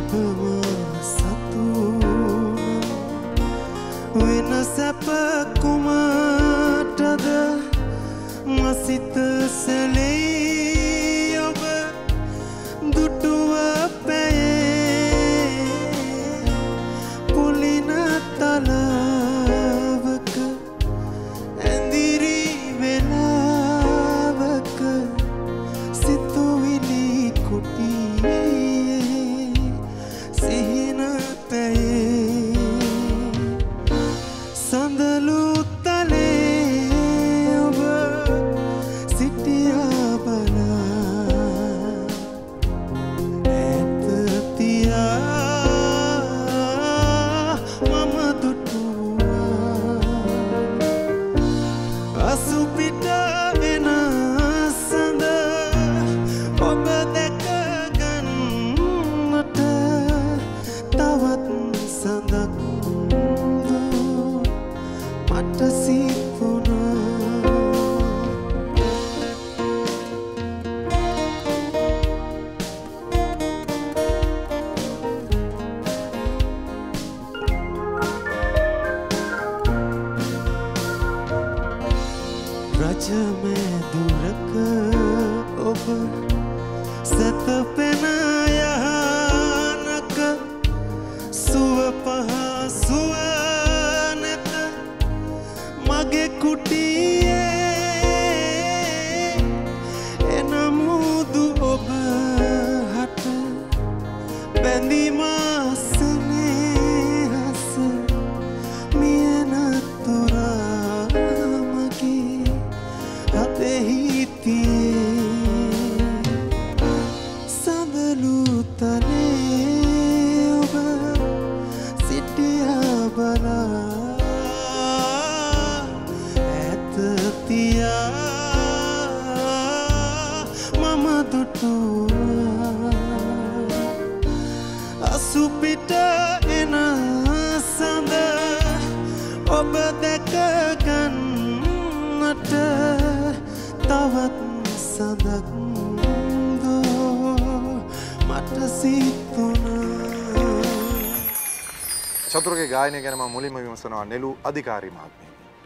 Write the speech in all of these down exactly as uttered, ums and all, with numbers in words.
චතුරගේ ගායනය ගැන මම මුලින්ම විමසනවා නෙළු අධිකාරී මහත්මිය.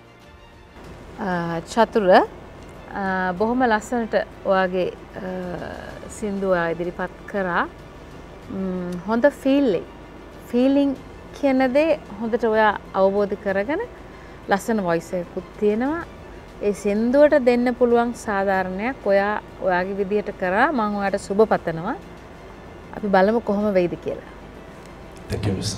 චතුර බොහොම ලස්සනට ඔයාගේ සින්දුව ඉදිරිපත් කරා. හොඳ ෆීලිං ෆීලිං කියන දේ හොඳට ඔයා අවබෝධ කරගෙන ලස්සන වොයිස් එකකුත් තියෙනවා. ඒ සින්දුවට දෙන්න පුළුවන් සාධාරණයක් ඔයා ඔයාගේ විදියට කරා. මම ඔයාට සුබ පතනවා. අපි බලමු කොහොම වෙයිද කියලා. Thank you miss.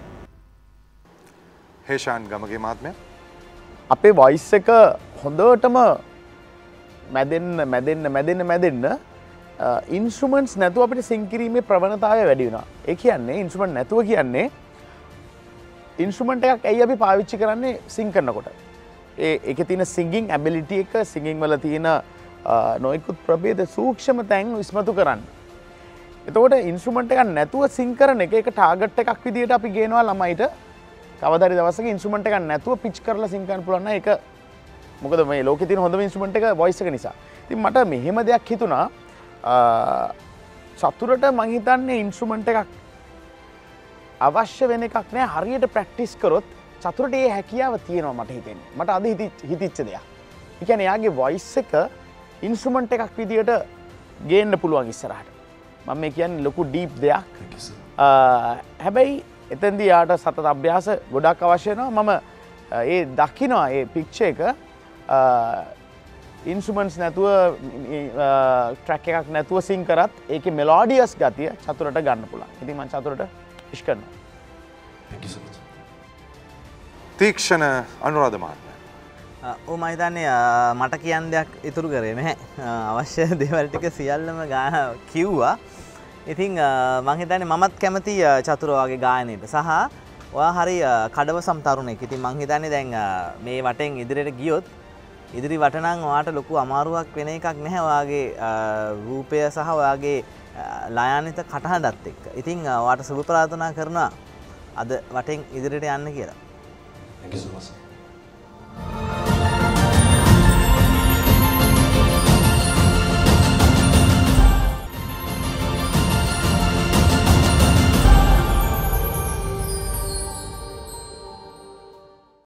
Heshan Gamage මහත්මයා අපේ වොයිස් එක හොඳටම මැදෙන්න මැදෙන්න මැදෙන්න මැදෙන්න ඉන්ස්ට්‍රුමන්ට්ස් නැතුව අපිට සිං කිරීමේ ප්‍රවණතාවය වැඩි වෙනවා. ඒ කියන්නේ ඉන්ස්ට්‍රුමන්ට් නැතුව කියන්නේ ඉන්ස්ට්‍රුමන්ට් එකක් ඇයි අපි පාවිච්චි කරන්නේ සිං කරනකොට. ඒ ඒකේ තියෙන සිංගින් ඇබිලිටි එක සිංගින් වල තියෙන නොයෙකුත් ප්‍රභේද සූක්ෂම තැන් ඉස්මතු කරන්න. එතකොට ඉන්ස්ට්‍රුමන්ට් එකක් නැතුව සිං කරන එක ඒක ටාගට් එකක් විදියට අපි ගේනවා ළමයිට. කවදාරි දවසක ඉන්ස්ට්‍රුමන්ට් එකක් නැතුව පිච් කරලා සිං කරන්න පුළුවන් නම් ඒක මොකද මේ ලෝකේ තියෙන හොඳම ඉන්ස්ට්‍රුමන්ට් එක වොයිස් එක නිසා. ඉතින් මට මෙහෙම දෙයක් හිතුණා චතුරට මං හිතන්නේ ඉන්ස්ට්‍රුමන්ට් එකක් අවශ්‍ය වෙන එකක් නෑ හරියට ප්‍රැක්ටිස් කරොත් චතුරට ඒ හැකියාව තියෙනවා මට හිතෙන්නේ. මට අද හිතිච්ච දෙයක්. ඒ කියන්නේ එයාගේ වොයිස් එක ඉන්ස්ට්‍රුමන්ට් එකක් විදියට ගේන්න පුළුවන් ඉස්සරහට. මම මේ කියන්නේ ලොකු ඩීප් දෙයක්. හැබැයි එතෙන්දී යාට සතත අභ්‍යාස ගොඩක් අවශ්‍ය වෙනවා. මම ඒ දකිනවා ඒ පික්චර් එක ඉන්ස්ට්‍රුමන්ට්ස් නැතුව ට්‍රැක් එකක් නැතුව සිං කරත් ඒකේ මෙලෝඩියස් ගතිය චතුරට ගන්න පුළුවන්. ඉතින් මම චතුරට විශ් කරනවා. Thank you so much. තීක්ෂණ අනුරාධ මහත්මයා. ඔව් මම හිතන්නේ මට කියන්න දෙයක් ඉතුරු කරේ නැහැ. අවශ්‍ය දේවල් ටික සියල්ලම කිව්වා. ඉතින් මම හිතන්නේ මමත් කැමති චතුර වගේ ගායනයට සහ ඔයා හරි කඩවසම් තරුණෙක්. ඉතින් මම හිතන්නේ දැන් මේ වටෙන් ඉදිරියට ගියොත් ඉදිරි වට නම් ඔයාට ලොකු අමාරුවක් වෙන එකක් නැහැ. ඔයාගේ රූපය සහ ඔයාගේ ලයානිත කටහඬත් එක්ක. ඉතින් ඔයාට සුබ ප්‍රාර්ථනා කරනවා අද වටෙන් ඉදිරියට යන්න කියලා. Thank you so much.